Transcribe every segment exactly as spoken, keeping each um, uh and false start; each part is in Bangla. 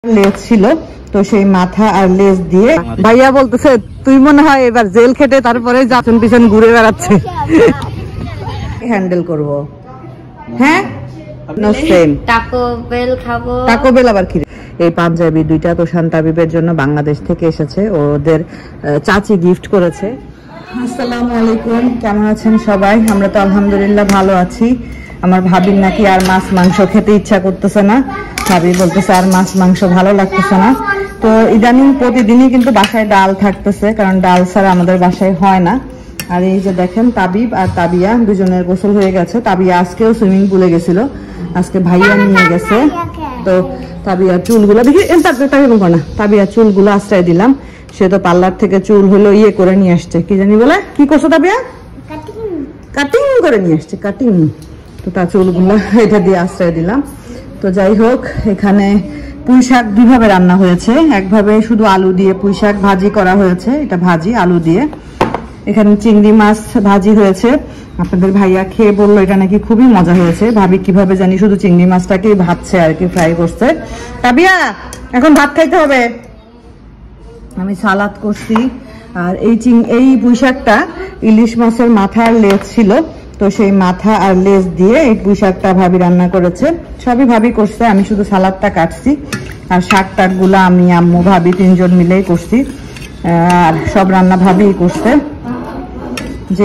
লেজ ছিল তো সেই মাথা আর লেজ দিয়ে ভাইয়া বলতেছে তুই মনে হয় এবার জেল খেটে তারপরে যাচন পিছন ঘুরে বেড়াচ্ছে হ্যান্ডেল করব। হ্যাঁ নো সেম টাকো বেল খাবো। টাকো বেল আবার কি? এই পাঞ্জাবি দুইটা তো শান্তাবিবের জন্য বাংলাদেশ থেকে এসেছে, ওদের চাচি গিফট করেছে। আসসালামু আলাইকুম, কেমন আছেন সবাই? আমরা তো আলহামদুলিল্লাহ ভালো আছি। আমার ভাবির নাকি আর মাছ মাংস খেতে ইচ্ছা করতেছে না, ভাবি বলতেছে আর মাছ মাংস ভালো লাগতেছে না। তো ইদানিং প্রতিদিনই কিন্তু বাসায় ডাল থাকতেছে, কারণ ডাল ছাড়া আমাদের বাসায় হয় না। আর এই যে দেখেন তাবিব আর তাবিয়া দুজনের গোসল হয়ে গেছে। তাবিয়া আজকেও সুইমিং পুলে গেছিল, আজকে ভাইয়া নিয়ে গেছে। তো তাবিয়া চুলগুলো দেখি না, তাবিয়া চুলগুলো আশ্রয় দিলাম। সে তো পার্লার থেকে চুল হলো ইয়ে করে নিয়ে আসছে, কি জানি বলে কি করছো তাবিয়া? কাটিং করে নিয়ে আসছে, কাটিং। তো তার চুলগুলো এটা দিয়ে আশ্রয় দিলাম। তো যাই হোক, এখানে পুঁই শাক দুইভাবে রান্না হয়েছে। একভাবে শুধু আলু দিয়ে পুঁই শাক ভাজি করা হয়েছে, এটা ভাজি আলু দিয়ে। এখানে চিংড়ি মাছ ভাজি হয়েছে। আপনাদের ভাইয়া খেয়ে বললো এটা নাকি খুবই মজা হয়েছে। ভাবি কিভাবে জানি শুধু চিংড়ি মাছটাকে ভাজছে আর কি, ফ্রাই করছে। তাবিয়া এখন ভাত খাইতে হবে। আমি সালাদ করছি। আর এই চিং এই পুঁই শাকটা ইলিশ মাছের মাথা আর লেজ ছিল, তো সেই মাথা আর লেজ দিয়ে এই পুঁই শাকটা ভাবি রান্না করেছে। সবই ভাবি করছে, আমি শুধু সালাদটা কাটছি। আর শাক টাক গুলা আমি আম্মু ভাবি তিনজন মিলেই করছি। আর সব রান্না ভাবি করছে, যে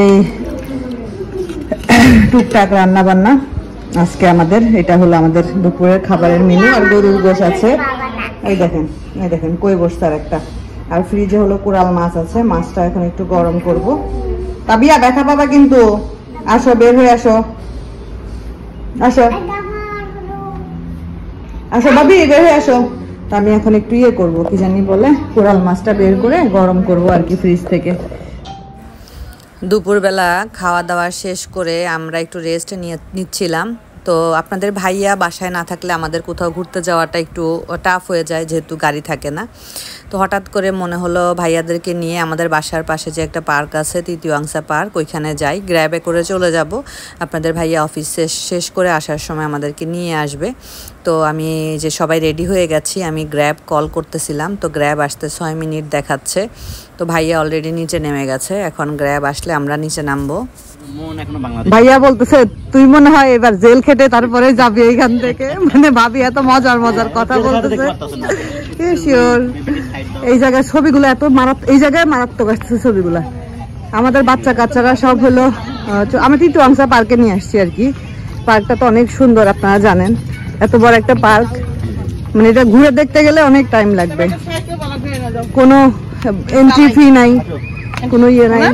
টুকটাক রান্না বান্না আজকে আমাদের। এটা হলো আমাদের দুপুরের খাবারের মেনু। আর গরুর গোশ আছে, এই দেখেন এই দেখেন কই বস্তার একটা। আর ফ্রিজে হলো কোরাল মাছ আছে, মাছটা এখন একটু গরম করব। তাবিয়া ব্যথা পাবা কিন্তু, আসো বের হয়ে আসো, আসো আসো ভাবি বের হয়ে আসো। তো আমি এখন একটু ইয়ে করবো, কি জানি বলে, কোরাল মাছটা বের করে গরম করব আর কি ফ্রিজ থেকে। দুপুরবেলা খাওয়া দাওয়া শেষ করে আমরা একটু রেস্ট নিয়ে নিচ্ছিলাম। তো আপনাদের ভাইয়া বাসায় না থাকলে আমাদের কোথাও ঘুরতে যাওয়াটা একটু টাফ হয়ে যায়, যেহেতু গাড়ি থাকে না। তো হঠাৎ করে মনে হলো ভাইয়াদেরকে নিয়ে আমাদের বাসার পাশে যে একটা পার্ক আছে, তৃতীয়াংশা পার্ক, ওইখানে যাই। গ্র্যাবে করে চলে যাব, আপনাদের ভাইয়া অফিস শেষ শেষ করে আসার সময় আমাদেরকে নিয়ে আসবে। তো আমি যে সবাই রেডি হয়ে গেছি, আমি গ্র্যাব কল করতেছিলাম। তো গ্র্যাব আসতে ছয় মিনিট দেখাচ্ছে। তো ভাইয়া অলরেডি নিচে নেমে গেছে, এখন গ্র্যাব আসলে আমরা নিচে নামবো। ভাইয়া বলতেছে তুই মনে হয় এবার জেল খেটে তারপরে যাবি এইখান থেকে। মানে ভাবি এত মজার মজার কথা বলতেছে। শিওর এই জায়গায় ছবিগুলো এত মারাত্মক, এই জায়গায় মারাত্মক আসতেছে ছবিগুলা। আমাদের বাচ্চা কাচ্চারা সব হলো, আমি তৃতীয়াংশা পার্কে নিয়ে আসছি আর কি। পার্কটা তো অনেক সুন্দর, আপনারা জানেন, এত বড় একটা পার্ক। মানে এটা ঘুরে দেখতে গেলে অনেক টাইম লাগবে, কোনো एंट्री फी नहीं, कोनो ये नहीं।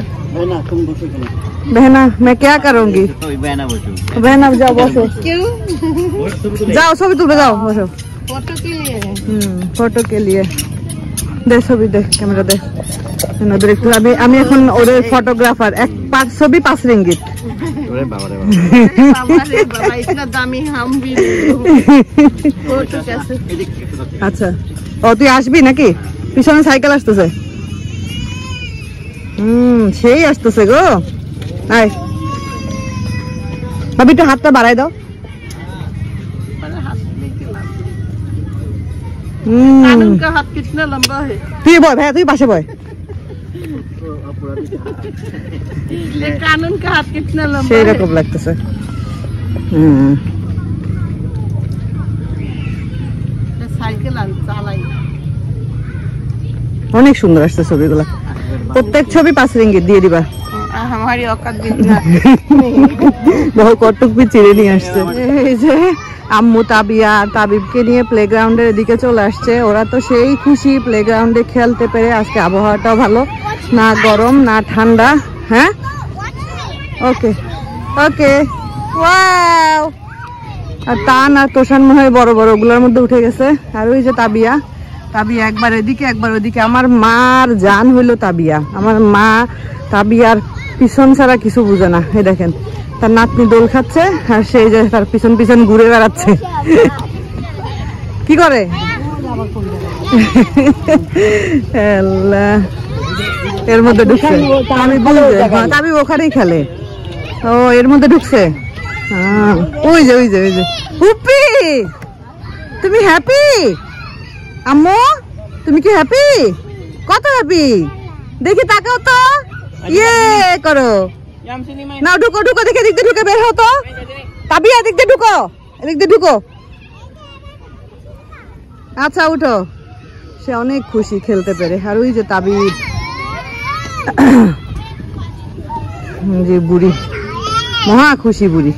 बहना मैं क्या करूँगी? बहना जाओ बसो, जाओ सभी तुम जाओ बसो। फोटो के लिए, हम्म फोटो के लिए दे ছবি দে, ক্যামেরা দে। ওদের একটু আমি আমি এখন ওদের ফটোগ্রাফার। এক পাঁচ ছবি পাঁচ রিঙ্গিত। ওরে বাবা রে বাবা রে বাবা, इतना दामी हम भी फोटो कैसे? আচ্ছা ও তুই আসবি নাকি? পিছনে সাইকেল আসতেছে। হুম সেই আসতেছে গো। আয় ভাবি একটু হাতটা বাড়াই দাও। कानून का हाथ कितना लंबा है? তুই বয় ভাই, তুই পাশে বয়। कानून का हाथ कितना लंबा है? সেই রকম লাগতেছে। হুম সাইকেল আর চালাই। অনেক সুন্দর আসছে ছবিগুলো। প্রত্যেক ছবি পাঁচ রিঙ্গিত দিয়ে দিবা। हमारी औकात भी ना বহু কটক भी চিড়ে নিয়ে আসছে। এই যে আম্মু তাবিয়া তাবিবকে নিয়ে প্লেগ্রাউন্ডের এদিকে চলে আসছে। ওরা তো সেই খুশি প্লেগ্রাউন্ডে খেলতে পেরে। আজকে আবহাওয়াটাও ভালো, না গরম না ঠান্ডা। হ্যাঁ ওকে ওকে ওয়াও। আর টান আর তোষান মনে হয় বড় বড় ওগুলোর মধ্যে উঠে গেছে। আর ওই যে তাবিয়া, তাবিয়া একবার এদিকে একবার ওইদিকে। আমার মার জান হইলো তাবিয়া। আমার মা তাবিয়ার পিছন ছাড়া কিছু বুঝে না। এই দেখেন তার নাতনি দোল খাচ্ছে আর সেই যে তার পিছন পিছন ঘুরে বেড়াচ্ছে। কি করে এর মধ্যে ঢুকছে? আমি তাবি ওখানেই খেলে। ও এর মধ্যে ঢুকছে। ওই যে ওই যে ওই যে হুপি, তুমি হ্যাপি? আম্মু তুমি কি হ্যাপি? কত হ্যাপি দেখি, তাকাও তো, ইয়ে করো না, ঢুকো ঢুকো, দেখে এদিক দিয়ে ঢুকে বের হও তো। তাবিয়া এদিক দিয়ে ঢুকো, এদিক দিয়ে ঢুকো। আচ্ছা উঠো। সে অনেক খুশি খেলতে পেরে। আর ওই যে তাবিব, যে বুড়ি, মহা খুশি বুড়ি।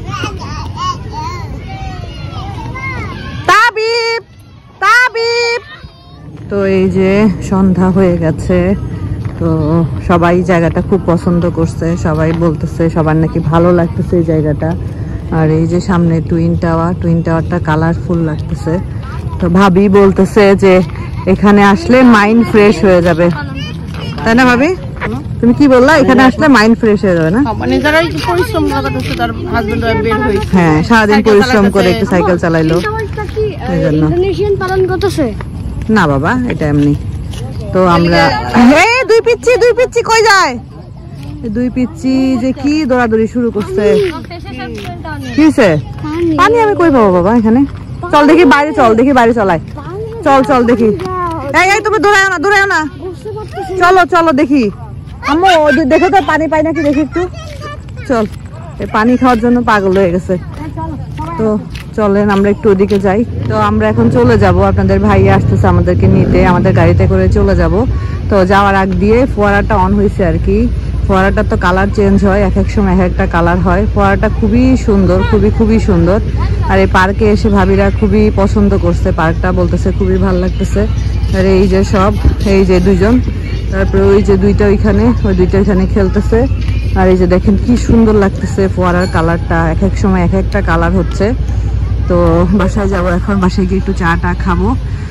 তাবিব তাবিব। তো এই যে সন্ধ্যা হয়ে গেছে, তো সবাই জায়গাটা খুব পছন্দ করছে, সবাই বলতেছে সবার নাকি ভালো লাগতেছে এই জায়গাটা। আর এই যে সামনে টুইন টাওয়ার, টুইন টাওয়ারটা কালারফুল লাগতেছে। তো ভাবি বলতেছে যে এখানে আসলে মাইন্ড ফ্রেশ হয়ে যাবে, তাই না ভাবি? তুমি কি বললা? এখানে আসলে মাইন্ড ফ্রেশ হয়ে যাবে না? মানে যারা একটু পরিশ্রম করতেছে, তার হাজবেন্ড বের হয়েছে, হ্যাঁ সারাদিন পরিশ্রম করে একটু সাইকেল চালাইলো ইন্দোনেশিয়ান পালন করতেছে না বাবা, এটা এমনি। তো আমরা এই দুই পিচ্ছি দুই পিচ্ছি কই যায়? দুই পিচ্ছি যে কি দৌড়াদৌড়ি শুরু করছে। কি হয়েছে? পানি আমি কই পাবো বাবা এখানে? চল দেখি বাইরে, চল দেখি বাইরে, চলাই চল চল দেখি। এই এই তুমি দৌড়াও না, দৌড়াও না, চলো চলো দেখি। আম্মু দেখো তো পানি পাই নাকি দেখি একটু। চল, এই পানি খাওয়ার জন্য পাগল হয়ে গেছে। তো চলেন আমরা একটু ওদিকে যাই। তো আমরা এখন চলে যাব, আপনাদের ভাইয়া আসতেছে আমাদেরকে নিতে, আমাদের গাড়িতে করে চলে যাব। তো যাওয়ার আগ দিয়ে ফোয়ারাটা অন হয়েছে আর কি। ফোয়ারাটা তো কালার চেঞ্জ হয়, এক এক সময় এক একটা কালার হয়। ফোয়ারাটা খুবই সুন্দর, খুবই খুবই সুন্দর। আর এই পার্কে এসে ভাবিরা খুবই পছন্দ করছে পার্কটা, বলতেছে খুবই ভালো লাগতেছে। আর এই যে সব, এই যে দুইজন, তারপরে ওই যে দুইটা ওইখানে, ওই দুইটা ওইখানে খেলতেছে। আর এই যে দেখেন কি সুন্দর লাগতেছে ফোয়ারার কালারটা, এক এক সময় এক একটা কালার হচ্ছে। তো বাসায় যাবো এখন, বাসায় গিয়ে একটু চা টা খাবো।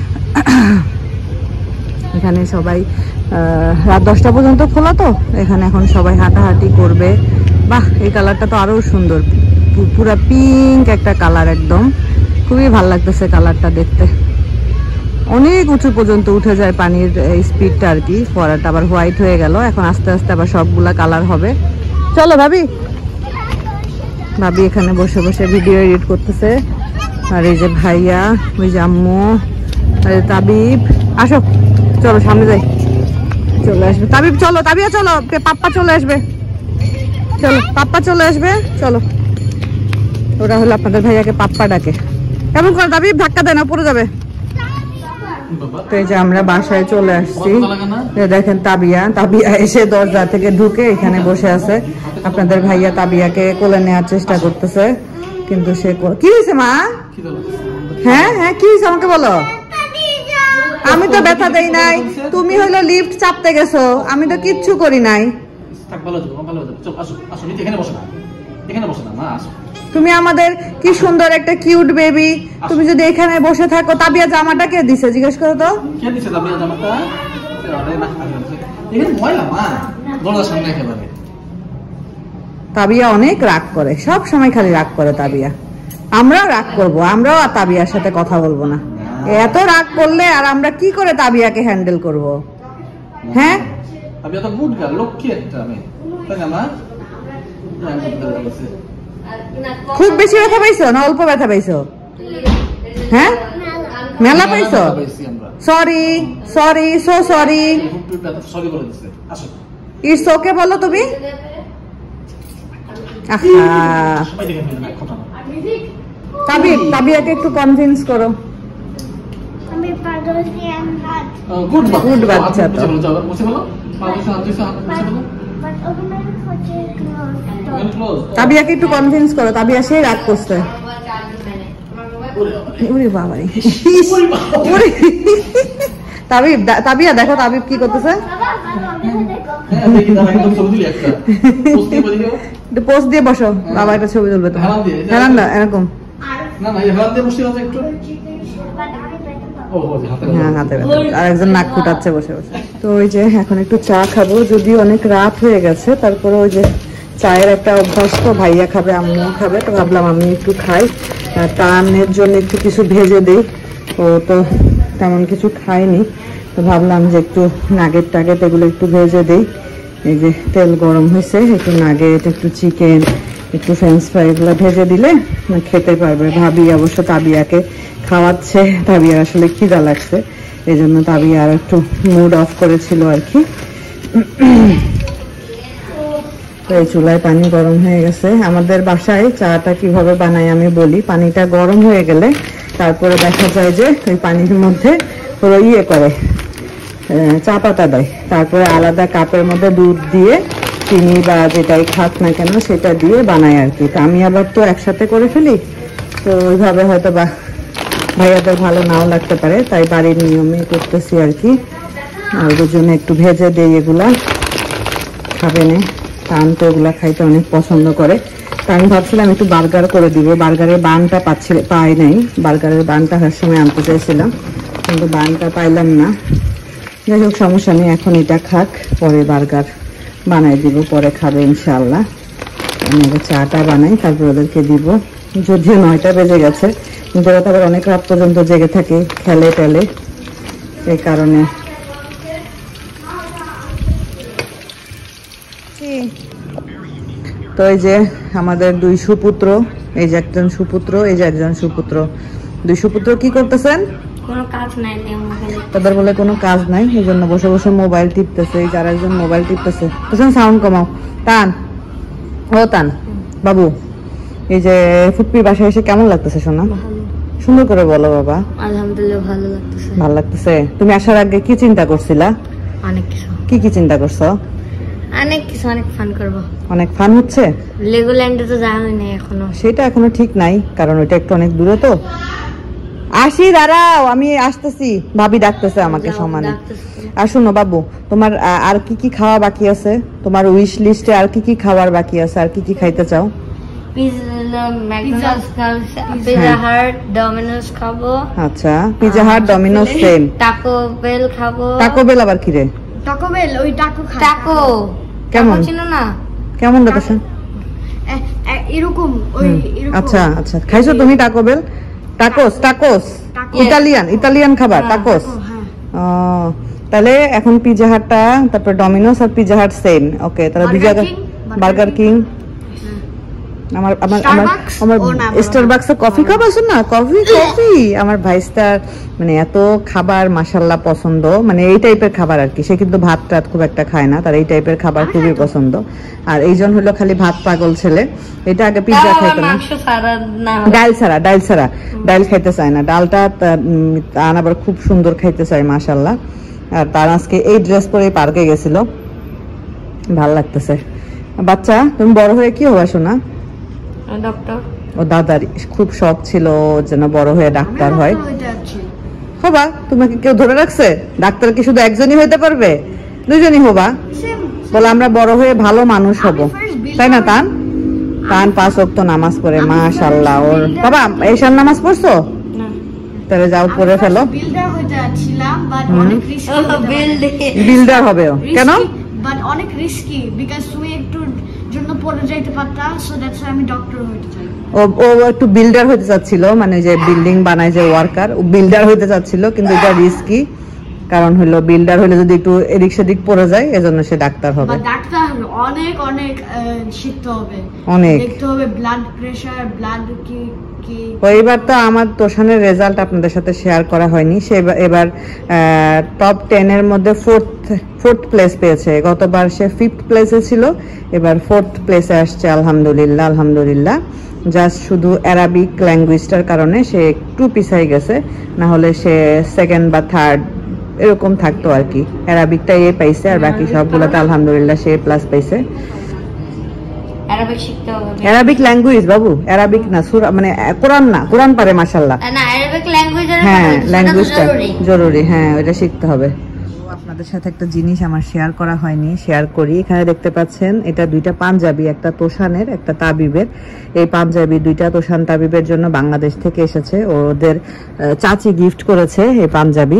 এখানে সবাই রাত দশটা পর্যন্ত খোলা, তো এখানে এখন সবাই হাঁটাহাঁটি করবে। বাহ, এই কালারটা তো আরো সুন্দর, পুরা পিঙ্ক একটা কালার, একদম খুবই ভালো লাগতেছে কালারটা দেখতে। অনেক উঁচু পর্যন্ত উঠে যায় পানির স্পিডটা আর কি। ফোয়ারাটা আবার হোয়াইট হয়ে গেল, এখন আস্তে আস্তে আবার সবগুলা কালার হবে। চলো ভাবি। ভাবি এখানে বসে বসে ভিডিও এডিট করতেছে। আর এই যে ভাইয়া, ওই যে আম্মু, আর তাবিব, আসো চলো সামনে যাই। চলে আসবে তাবিব, চলো তাবিয়া চলো, পাপ্পা চলে আসবে, চলো পাপ্পা চলে আসবে, চলো। ওরা হলো আপনাদের ভাইয়াকে পাপ্পা ডাকে। কেমন করে তাবিব? ধাক্কা দেয় না, পড়ে যাবে। তো এই যে আমরা বাসায় চলে আসছি, দেখেন তাবিয়া, তাবিয়া এসে দরজা থেকে ঢুকে এখানে বসে আছে। আপনাদের ভাইয়া তাবিয়াকে কোলে নেওয়ার চেষ্টা করতেছে, কিন্তু সে কি হয়েছে মা? হ্যাঁ হ্যাঁ কি হয়েছে আমাকে বলো। আমি তো ব্যথা দেই নাই, তুমি হলো লিফট চাপতে গেছো, আমি তো কিচ্ছু করি নাই। তুমি আমাদের কি সুন্দর একটা কিউট বেবি, তুমি যদি এখানে বসে থাকো। তাবিয়া জামাটা কে দিছে জিজ্ঞেস করো তো। কে দিছে তাবিয়া জামাটা? আরে না, এখানে ময়লা মা, দরজার সামনে একেবারে। তাবিয়া অনেক রাগ করে, সব সময় খালি রাগ করে তাবিয়া। আমরাও রাগ করব, আমরাও আর তাবিয়ার সাথে কথা বলবো না। এত রাগ করলে আর আমরা কি করে তাবিয়াকে হ্যান্ডেল করব? হ্যাঁ তাবিয়া তো গুড গার্ল, লক্ষ্মী একটা মেয়ে, তাই না মা? খুব বেশি ব্যথা পাইছো না অল্প ব্যথা পাইছো? হ্যাঁ মেলা পাইছো? Sorry sorry so sorry, it's okay বলো তুমি। তাবিব, তাবিয়াকে একটু কনভিন্স করো। গুড গুড বাচ্চা তো। তাবিয়াকে একটু কনভিন্স করো, তাবিয়া সেই রাগ করছে। তাবিব, তাবিয়া দেখো তাবিব কি করতেছে। পোস্ট দিয়ে বসো, বাবা একটা ছবি তুলবে তো। হেরান না এরকম, হ্যাঁ হাতে আর একজন নাক ফুটাচ্ছে বসে বসে। তো ওই যে এখন একটু চা খাবো, যদিও অনেক রাত হয়ে গেছে, তারপরে ওই যে চায়ের একটা অভ্যাস, তো ভাইয়া খাবে আম্মুও খাবে, তো ভাবলাম আমি একটু খাই। টানের জন্য একটু কিছু ভেজে দিই, ও তো তেমন কিছু খাইনি, তো ভাবলাম যে একটু নাগেট টাগেট এগুলো একটু ভেজে দিই। এই যে তেল গরম হয়েছে, একটু নাগেট, একটু চিকেন, একটু ফ্রেঞ্চ ফ্রাই এগুলো ভেজে দিলে খেতে পারবে। ভাবি অবশ্য তাবিয়াকে খাওয়াচ্ছে, তাবিয়ার আসলে খিদা লাগছে, এই জন্য তাবি আর একটু মুড অফ করেছিল আর কি। তো এই চুলায় পানি গরম হয়ে গেছে। আমাদের বাসায় চাটা কিভাবে বানাই আমি বলি। পানিটা গরম হয়ে গেলে তারপরে দেখা যায় যে ওই পানির মধ্যে পুরো ইয়ে করে চা পাতা দেয়, তারপরে আলাদা কাপের মধ্যে দুধ দিয়ে চিনি বা যেটাই খাক না কেন সেটা দিয়ে বানাই আর কি। তো আমি আবার তো একসাথে করে ফেলি, তো ওইভাবে হয়তো বা ভাইয়াদের ভালো নাও লাগতে পারে, তাই বাড়ির নিয়মে করতেছি আর কি। আর ওদের জন্য একটু ভেজে দেই, এগুলা খাবে না, টান তো এগুলা খাইতে অনেক পছন্দ করে। তা আমি ভাবছিলাম একটু বার্গার করে দিব, বার্গারের বানটা পাচ্ছি পাই নাই, বার্গারের বানটা হার সময় আনতে চাইছিলাম কিন্তু বানটা পাইলাম না। যাই হোক সমস্যা নেই, এখন এটা খাক, পরে বার্গার বানাই দিব, পরে খাবে ইনশাল্লাহ। আমি আগে চাটা বানাই তারপর ওদেরকে দিব। যদিও নয়টা বেজে গেছে কিন্তু ওরা তো আবার অনেক রাত পর্যন্ত জেগে থাকে, খেলে টেলে, এই কারণে। তো এই যে আমাদের দুই সুপুত্র, এই যে একজন সুপুত্র, এই যে একজন সুপুত্র, দুই সুপুত্র কি করতেছেন? কোনো কাজ নাই, তাদের বলে কোনো কাজ নাই, এই জন্য বসে বসে মোবাইল টিপতেছে। এই যার একজন মোবাইল টিপতেছে, বুঝছেন? সাউন্ড কমাও। টান, ও টান বাবু। এই যে ফুটপির বাসায় এসে কেমন লাগতেছে সোনা? সুন্দর করে বলো বাবা। আলহামদুলিল্লাহ ভালো লাগতেছে। ভালো লাগতেছে। তুমি আসার আগে কি চিন্তা করছিলা? অনেক কিছু। কি কি চিন্তা করছো? অনেক কিছু, অনেক ফান করব। অনেক ফান হচ্ছে? লেগোল্যান্ডে তো যাওয়া হয়নি এখনো। সেটা এখনো ঠিক নাই, কারণ ওইটা একটু অনেক দূরে। তো আসি, দাঁড়াও, আমি আসতেছি, ভাবি ডাকতেছে আমাকে সমানে। আর শোনো বাবু, তোমার আর কি কি খাওয়া বাকি আছে? তোমার উইশ লিস্টে আর কি কি খাওয়ার বাকি আছে? আর কি কি খাইতে চাও? পিৎজা হাট, ডমিনোস খাবো। আচ্ছা, Pizza Hut, Domino's, same. Taco Bell খাবো। টাকো বেল আবার কি রে? টাকো বেল, ওই টাকো খাই। টাকো কেমন? চিনো না? কেমন দেখেছেন? এরকম ওই এরকম। আচ্ছা আচ্ছা, খাইছো তুমি Taco Bell? Tacos, tacos Italian, Italian খাবার টাকোস। ও, তাহলে এখন পিৎজা হাটটা, তারপর ডমিনোস আর পিৎজা হাট সেম। ওকে, তাহলে দুই জায়গা। Burger King. আমার আমার আমার আমার স্টারবাকসে কফি খাবো না? কফি কফি আমার ভাইস্টার মানে এত খাবার মাশাআল্লাহ পছন্দ, মানে এই টাইপের খাবার আর কি। সে কিন্তু ভাত টাত খুব একটা খায় না, তার এই টাইপের খাবার খুবই পছন্দ। আর এইজন হলো খালি ভাত পাগল ছেলে। এটা আগে পিৎজা খাইতো না, ডাল ছাড়া, ডাল ছাড়া ডাল খাইতে চায় না। ডালটা তার আবার খুব সুন্দর খাইতে চায় মাশাআল্লাহ। আর তার আজকে এই ড্রেস পরে পার্কে গেছিল, ভাল লাগতেছে। বাচ্চা, তুমি বড় হয়ে কি হবা শোনা? ডক্টর। ও দাদার খুব শখ ছিল যেন বড় হয়ে ডাক্তার হয়। হবা? তোমাকে কেউ ধরে রাখছে? ডাক্তার কি শুধু একজনই হইতে পারবে? দুজনই হবা? বলে আমরা বড় হয়ে ভালো মানুষ হব, তাই না? তান তান পাঁচ ওয়াক্ত নামাজ পড়ে মাশাআল্লাহ। ওর বাবা এশার নামাজ পড়ছো? তাহলে যাও পড়ে ফেলো। বিল্ডার হবে কেন? বাট অনেক রিস্কি, বিকজ তুমি একটু জন্য পড়ে যাইতে পারতা, সো দ্যাটস আমি ডক্টর হইতে চাই। ও ও একটু বিল্ডার হতে চাচ্ছিল, মানে যে বিল্ডিং বানায় যে ওয়ার্কার, ও বিল্ডার হতে চাচ্ছিল, কিন্তু এটা রিস্কি। কারণ হলো বিল্ডার হলে যদি একটু এদিক সেদিক পড়ে যায়, এজন্য সে ডাক্তার হবে। ডাক্তার অনেক অনেক শিখতে হবে, অনেক দেখতে হবে ব্লাড প্রেসার, ব্লাড কি কি। এবার তো আমার তোষানের রেজাল্ট আপনাদের সাথে শেয়ার করা হয়নি। সে এবার টপ টেন এর মধ্যে ফোর্থ ফোর্থ প্লেস পেয়েছে। গতবার সে ফিফথ প্লেসে ছিল, এবার ফোর্থ প্লেসে আসছে। আলহামদুলিল্লাহ, আলহামদুলিল্লাহ। জাস্ট শুধু অ্যারাবিক ল্যাঙ্গুয়েজটার কারণে সে একটু পিছাই গেছে, না হলে সে সেকেন্ড বা থার্ড এরকম থাকতো আর কি। অ্যারাবিকটা এ পাইছে, আর বাকি সবগুলোতে আলহামদুলিল্লাহ সে প্লাস পাইছে। অ্যারাবিক শিখতে হবে। অ্যারাবিক ল্যাঙ্গুয়েজ বাবু, অ্যারাবিক না, সূরা মানে কোরআন না, কোরআন পারে মাশাআল্লাহ। না, অ্যারাবিক ল্যাঙ্গুয়েজ, হ্যাঁ ল্যাঙ্গুয়েজটা জরুরি, হ্যাঁ ওটা শিখতে হবে। আপনাদের সাথে একটা জিনিস আমার শেয়ার করা হয়নি, শেয়ার করি। এখানে দেখতে পাচ্ছেন এটা দুইটা পাঞ্জাবি, একটা তোষানের একটা তাবিবের। এই পাঞ্জাবি দুইটা তোষান তাবিবের জন্য বাংলাদেশ থেকে এসেছে, ওদের চাচি গিফট করেছে এই পাঞ্জাবি।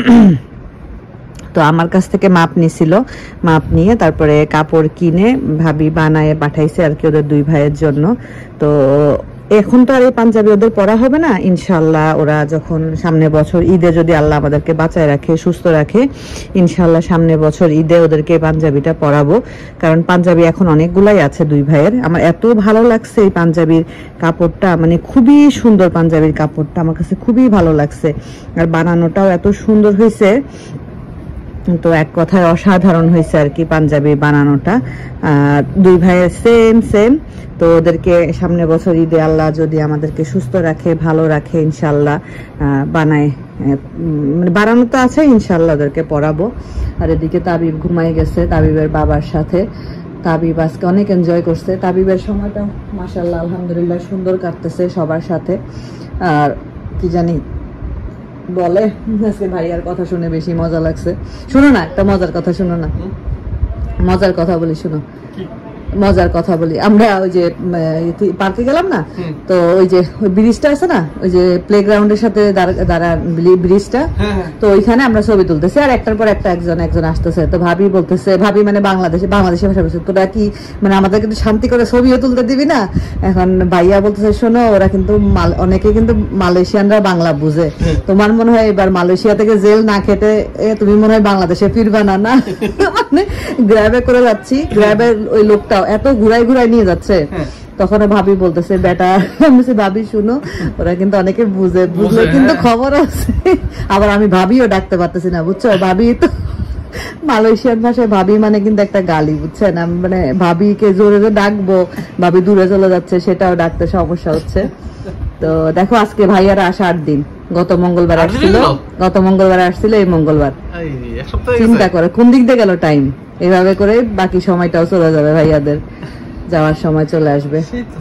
তো আমার কাছ থেকে মাপ নিছিল, মাপ নিয়ে তারপরে কাপড় কিনে ভাবি বানায় পাঠাইছে আর কি ওদের দুই ভাইয়ের জন্য। তো এখন তো আর এই পাঞ্জাবি ওদের পরা হবে না, ইনশাল্লাহ ওরা যখন সামনে বছর ঈদে যদি আল্লাহ আমাদেরকে বাঁচায় রাখে, সুস্থ রাখে, ইনশাল্লাহ সামনে বছর ঈদে ওদেরকে পাঞ্জাবিটা পরাবো। কারণ পাঞ্জাবি এখন অনেকগুলাই আছে দুই ভাইয়ের। আমার এত ভালো লাগছে এই পাঞ্জাবির কাপড়টা, মানে খুবই সুন্দর পাঞ্জাবির কাপড়টা, আমার কাছে খুবই ভালো লাগছে। আর বানানোটাও এত সুন্দর হয়েছে, তো এক কথায় অসাধারণ হয়েছে আর কি পাঞ্জাবি বানানোটা। দুই ভাইয়ের সেম সেম। তো ওদেরকে সামনে বছর ঈদে আল্লাহ যদি আমাদেরকে সুস্থ রাখে, ভালো রাখে, ইনশাল্লাহ বানায়, মানে বানানো তো আছে, ইনশাল্লাহ ওদেরকে পরাবো। আর এদিকে তাবিব ঘুমাই গেছে তাবিবের বাবার সাথে। তাবিব আজকে অনেক এনজয় করছে। তাবিবের সময়টা মাশাআল্লাহ আলহামদুলিল্লাহ সুন্দর কাটতেছে সবার সাথে। আর কি জানি বলে, আজকে ভাইয়ার কথা শুনে বেশি মজা লাগছে। শোনো না, একটা মজার কথা শোনো না, মজার কথা বলি, শোনো মজার কথা বলি। আমরা ওই যে পার্কে গেলাম না, তো ওই যে ব্রিজটা আছে না, ওই যে প্লে গ্রাউন্ডের সাথে দাঁড়া ব্রিজটা, তো ওইখানে আমরা ছবি তুলতেছি। আর একটার পর একটা একজন একজন আসতেছে। তো ভাবি বলতেছে, ভাবি মানে বাংলাদেশে বাংলাদেশের ভাষা বলছে, তোরা কি মানে আমাদের কিন্তু শান্তি করে ছবিও তুলতে দিবি না? এখন ভাইয়া বলতেছে, শোনো ওরা কিন্তু অনেকে কিন্তু মালয়েশিয়ানরা বাংলা বুঝে, তোমার মনে হয় এবার মালয়েশিয়া থেকে জেল না খেতে তুমি মনে হয় বাংলাদেশে ফিরবা না। না মানে গ্র্যাবে করে যাচ্ছি, গ্র্যাবের ওই লোকটা এত ঘুরাই ঘুরাই নিয়ে যাচ্ছে। তখন ভাবি বলতেছে, বেটা ভাবি শুনো ওরা কিন্তু অনেকে বুঝে, বুঝলে কিন্তু খবর আছে। আবার আমি ভাবিও ডাকতে পারতেছি না, বুঝছো? ভাবি তো মালয়েশিয়ান ভাষায় ভাবি মানে কিন্তু একটা গালি, বুঝছেন? মানে ভাবিকে জোরে জোরে ডাকবো, ভাবি দূরে চলে যাচ্ছে, সেটাও ডাকতে সমস্যা হচ্ছে। তো দেখো আজকে ভাইয়ারা আসা আট দিন। গত মঙ্গলবার আসছিল, গত মঙ্গলবার আসছিল, এই মঙ্গলবার। চিন্তা করে কোন দিক দিয়ে গেল টাইম। এভাবে করে বাকি সময়টাও চলে যাবে, ভাইয়াদের যাওয়ার সময় চলে আসবে।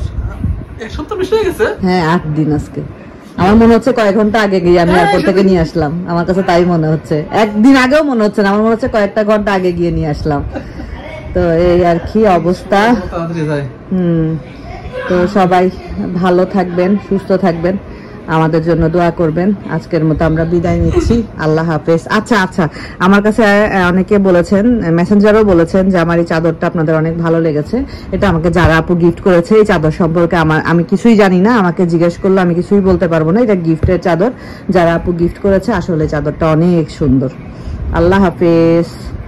হ্যাঁ আট দিন আজকে। আমার মনে হচ্ছে কয়েক ঘন্টা আগে গিয়ে আমি এয়ারপোর্ট থেকে নিয়ে আসলাম, আমার কাছে তাই মনে হচ্ছে। একদিন আগেও মনে হচ্ছে না, আমার মনে হচ্ছে কয়েকটা ঘন্টা আগে গিয়ে নিয়ে আসলাম। তো এই আর কি অবস্থা। হম তো সবাই ভালো থাকবেন, সুস্থ থাকবেন, আমাদের জন্য দোয়া করবেন। আজকের মতো আমরা বিদায় নিচ্ছি, আল্লাহ হাফেজ। আচ্ছা আচ্ছা আমার কাছে অনেকে বলেছেন, মেসেঞ্জারও বলেছেন যে আমার এই চাদরটা আপনাদের অনেক ভালো লেগেছে। এটা আমাকে যারা আপু গিফট করেছে, এই চাদর সম্পর্কে আমার আমি কিছুই জানি না, আমাকে জিজ্ঞেস করলে আমি কিছুই বলতে পারবো না। এটা গিফটের চাদর, যারা আপু গিফট করেছে আসলে চাদরটা অনেক সুন্দর। আল্লাহ হাফেজ।